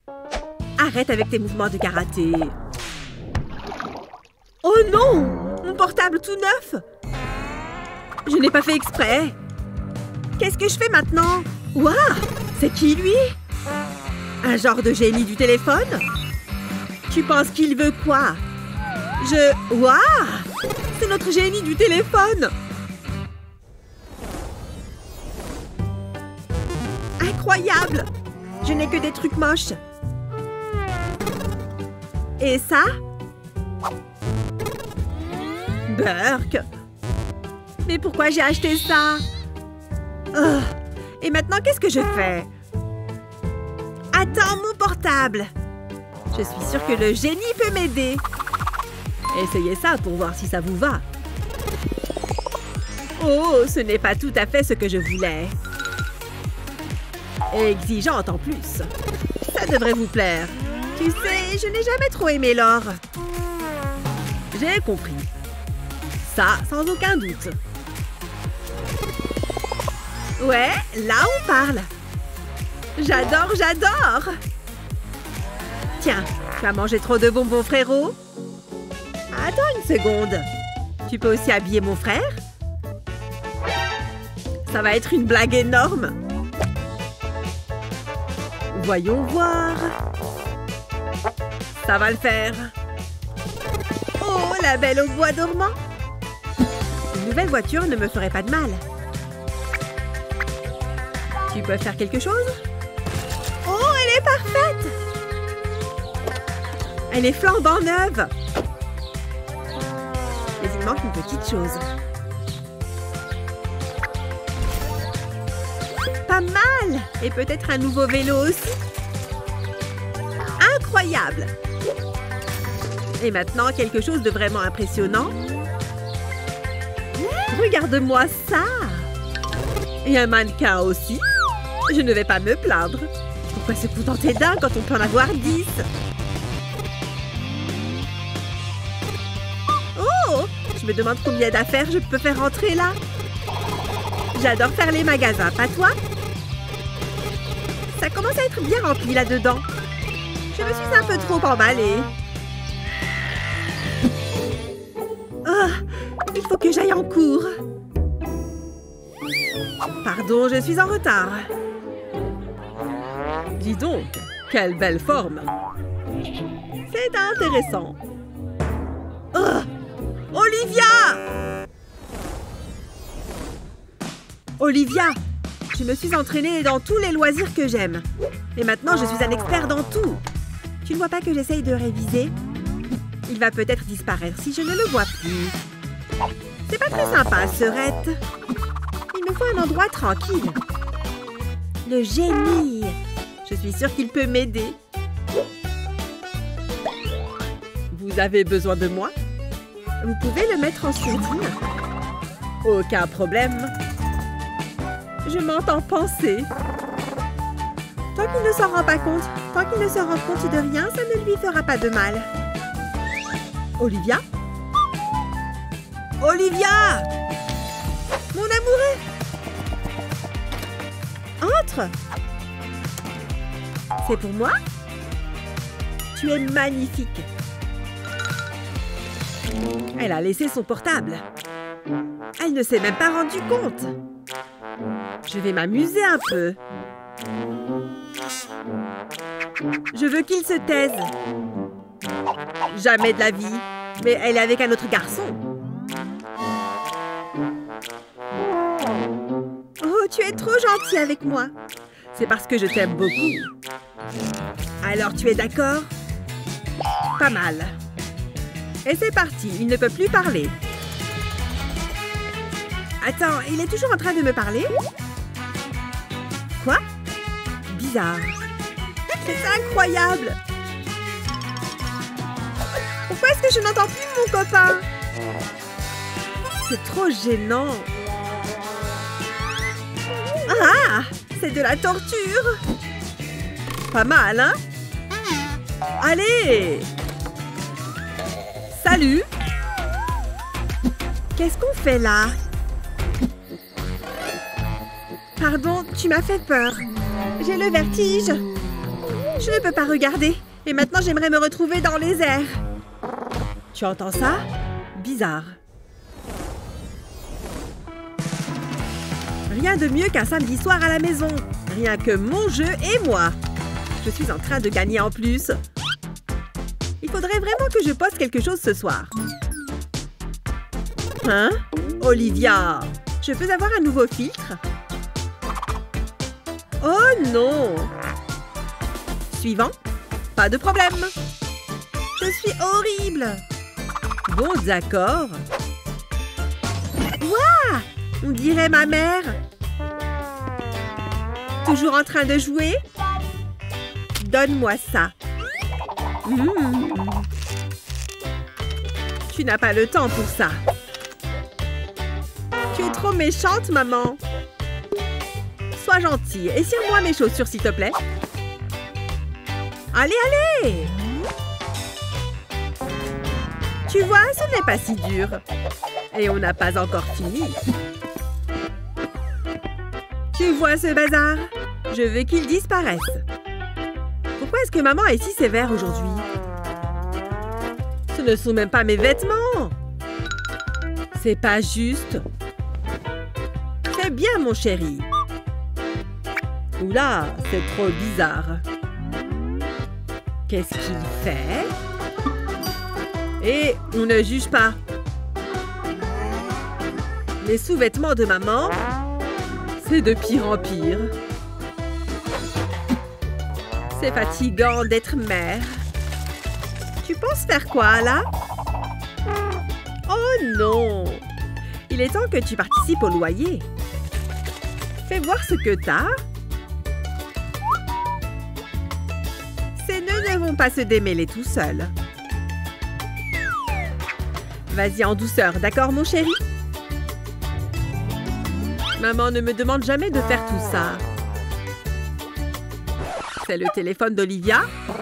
Arrête avec tes mouvements de karaté. Oh non! Mon portable tout neuf! Je n'ai pas fait exprès. Qu'est-ce que je fais maintenant? Waouh! C'est qui, lui? Un genre de génie du téléphone? Tu penses qu'il veut quoi? Waouh! C'est notre génie du téléphone! Incroyable! Je n'ai que des trucs moches. Et ça? Burk! Mais pourquoi j'ai acheté ça? Oh. Et maintenant, qu'est-ce que je fais? Attends, mon portable! Je suis sûre que le génie peut m'aider. Essayez ça pour voir si ça vous va. Oh, ce n'est pas tout à fait ce que je voulais. Exigeante en plus. Ça devrait vous plaire. Tu sais, je n'ai jamais trop aimé l'or. J'ai compris. Ça, sans aucun doute. Ouais, là on parle. J'adore, j'adore. Tiens, tu as mangé trop de bonbons, frérot? Attends une seconde. Tu peux aussi habiller mon frère? Ça va être une blague énorme. Voyons voir. Ça va le faire. Oh, la belle au bois dormant. Une nouvelle voiture ne me ferait pas de mal. Tu peux faire quelque chose? Oh, elle est parfaite! Elle est flambant neuve. Mais il manque une petite chose. Pas mal! Et peut-être un nouveau vélo aussi. Incroyable! Et maintenant, quelque chose de vraiment impressionnant. Regarde-moi ça! Et un mannequin aussi. Je ne vais pas me plaindre. Pourquoi se contenter d'un quand on peut en avoir 10? Oh! Je me demande combien d'affaires je peux faire rentrer là. J'adore faire les magasins, pas toi? Ça commence à être bien rempli là-dedans. Je me suis un peu trop emballée. Oh, il faut que j'aille en cours. Pardon, je suis en retard. Dis donc, quelle belle forme. C'est intéressant. Oh, Olivia! Olivia, je me suis entraînée dans tous les loisirs que j'aime. Et maintenant, je suis un expert dans tout. Tu ne vois pas que j'essaye de réviser? Il va peut-être disparaître si je ne le vois plus. C'est pas très sympa, Serette. Il me faut un endroit tranquille. Le génie! Je suis sûre qu'il peut m'aider. Vous avez besoin de moi? Vous pouvez le mettre en sourdine. Aucun problème. Je m'entends penser. Tant qu'il ne s'en rend pas compte, tant qu'il ne se rend compte de rien, ça ne lui fera pas de mal. Olivia? Olivia! Mon amoureux! Entre! C'est pour moi? Tu es magnifique. Elle a laissé son portable. Elle ne s'est même pas rendue compte. Je vais m'amuser un peu. Je veux qu'il se taise. Jamais de la vie. Mais elle est avec un autre garçon. Oh, tu es trop gentil avec moi. C'est parce que je t'aime beaucoup. Alors, tu es d'accord? Pas mal. Et c'est parti, il ne peut plus parler. Attends, il est toujours en train de me parler? Quoi? Bizarre. C'est incroyable! Pourquoi est-ce que je n'entends plus mon copain? C'est trop gênant. Ah! C'est de la torture! Pas mal, hein? Allez! Salut! Qu'est-ce qu'on fait là? Pardon, tu m'as fait peur. J'ai le vertige. Je ne peux pas regarder. Et maintenant, j'aimerais me retrouver dans les airs. Tu entends ça? Bizarre. Rien de mieux qu'un samedi soir à la maison. Rien que mon jeu et moi. Je suis en train de gagner en plus. Il faudrait vraiment que je poste quelque chose ce soir. Hein? Olivia, je peux avoir un nouveau filtre? Oh non! Suivant? Pas de problème. Je suis horrible. Bon, d'accord. Ouah! On dirait ma mère. Toujours en train de jouer? Donne-moi ça. Tu n'as pas le temps pour ça. Tu es trop méchante, maman. Sois gentille. Essire-moi mes chaussures, s'il te plaît. Allez, allez! Tu vois, ce n'est pas si dur. Et on n'a pas encore fini. Tu vois ce bazar? Je veux qu'il disparaisse. Pourquoi est-ce que maman est si sévère aujourd'hui? Ce ne sont même pas mes vêtements. C'est pas juste. C'est bien, mon chéri. Oula, c'est trop bizarre. Qu'est-ce qu'il fait? Et on ne juge pas. Les sous-vêtements de maman, c'est de pire en pire. C'est fatigant d'être mère. Tu penses faire quoi, là? Oh non! Il est temps que tu participes au loyer. Fais voir ce que t'as. Ces nœuds ne vont pas se démêler tout seuls. Vas-y en douceur, d'accord, mon chéri? Maman ne me demande jamais de faire tout ça. C'est le téléphone d'Olivia?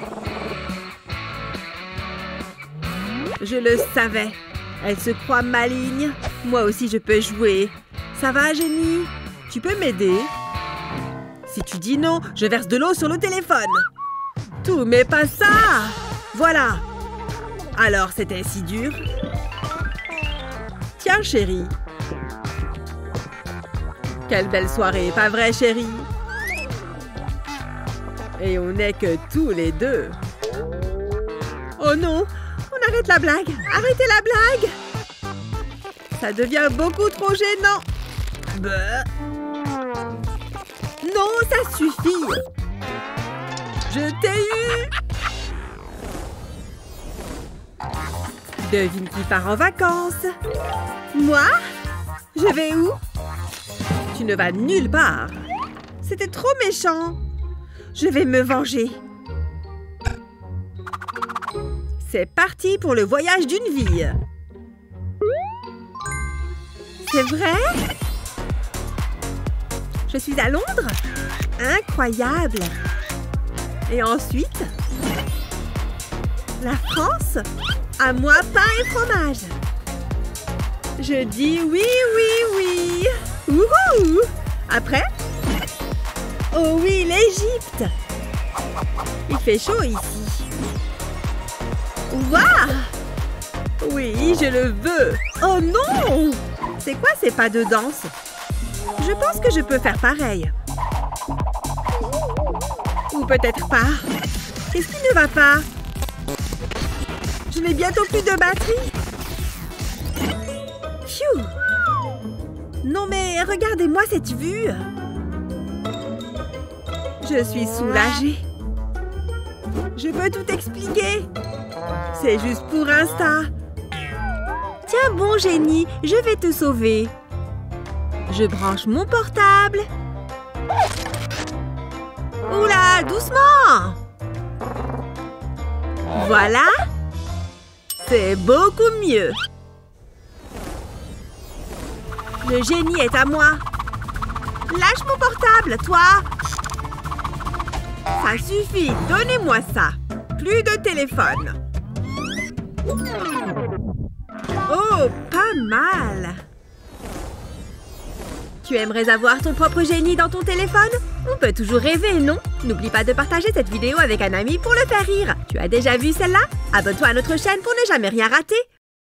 Je le savais. Elle se croit maligne. Moi aussi, je peux jouer. Ça va, Jenny? Tu peux m'aider? Si tu dis non, je verse de l'eau sur le téléphone. Tout, mais pas ça! Voilà. Alors, c'était si dur? Tiens, chérie. Quelle belle soirée, pas vrai, chérie? Et on n'est que tous les deux. Oh non! On arrête la blague! Arrêtez la blague! Ça devient beaucoup trop gênant. Bah. Non, ça suffit! Je t'ai eu! Devine qui part en vacances? Moi? Je vais où? Tu ne vas nulle part. C'était trop méchant. Je vais me venger. C'est parti pour le voyage d'une vie. C'est vrai? Je suis à Londres? Incroyable! Et ensuite? La France? À moi, pain et fromage. Je dis oui, oui, oui. Wouhou! Après? Oh oui, l'Égypte! Il fait chaud ici. Waouh! Oui, je le veux. Oh non! C'est quoi ces pas de danse? Je pense que je peux faire pareil. Ou peut-être pas. Qu'est-ce qui ne va pas? Je n'ai bientôt plus de batterie. Phew! Non mais regardez-moi cette vue. Je suis soulagée. Je peux tout expliquer. C'est juste pour Insta. Tiens bon, Jenny, je vais te sauver. Je branche mon portable. Oula, doucement. Voilà. C'est beaucoup mieux. Le génie est à moi. Lâche mon portable, toi. Ça suffit, donnez-moi ça. Plus de téléphone. Oh, pas mal. Tu aimerais avoir ton propre génie dans ton téléphone? On peut toujours rêver, non? N'oublie pas de partager cette vidéo avec un ami pour le faire rire. Tu as déjà vu celle-là? Abonne-toi à notre chaîne pour ne jamais rien rater.